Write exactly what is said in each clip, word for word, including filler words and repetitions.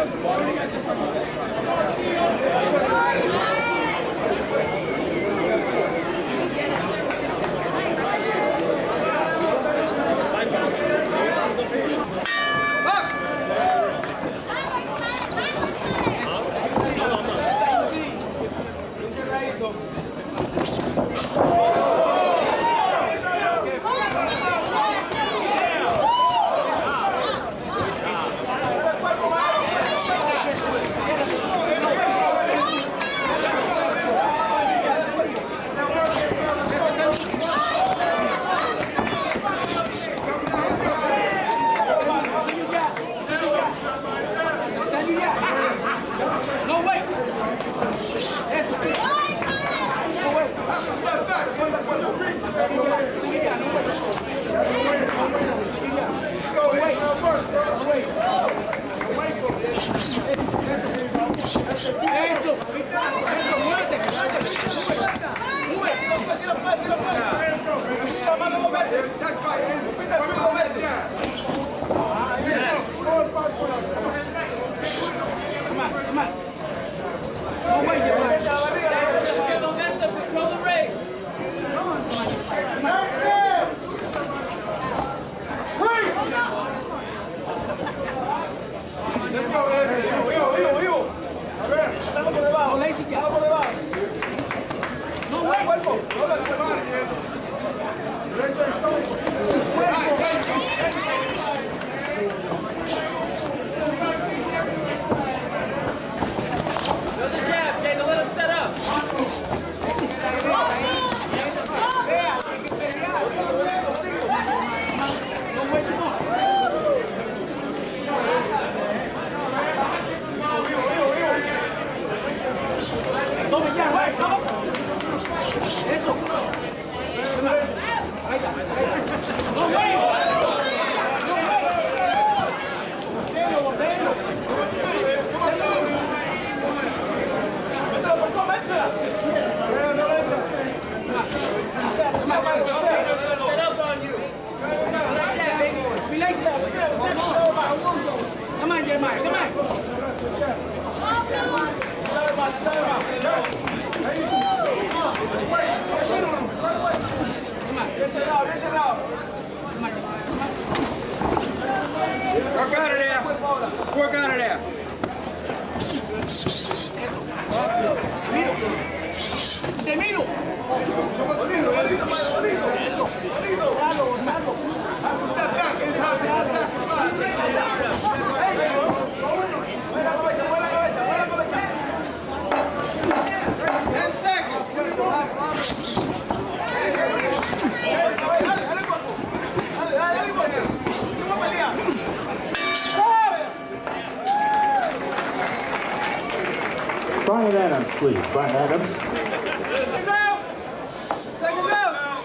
Brian Adams, please. Brian Adams. Seconds out! Seconds out!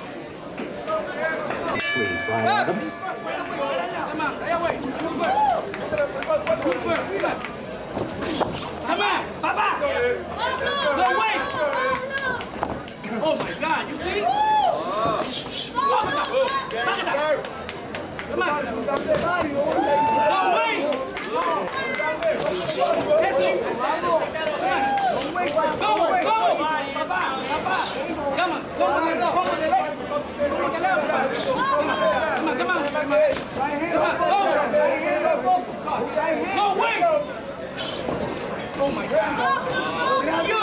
Please, Brian Adams. Come on, stay away. Come on, Papa! No, wait! Oh my God, you see? Come on! No, wait! Go, go! Come on, go on, go on, come on, come on, come on, go! No, wait! Oh my God! Yo!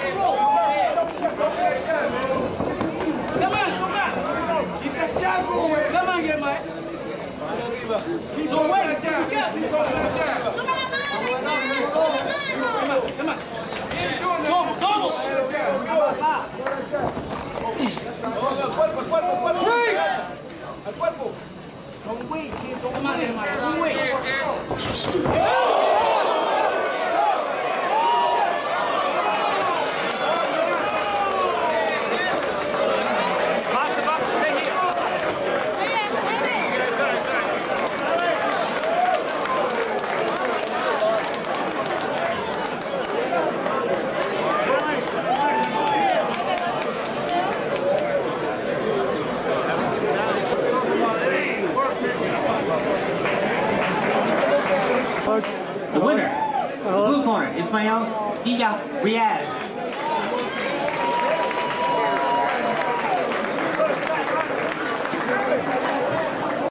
Come on, come on! Come on here, Mike! No, wait! Come on, come on! Go, go! Al cuerpo. Don't wait, kid. Don't wait. Don't wait. The winner Blue corner, Ismail Dia Riyad.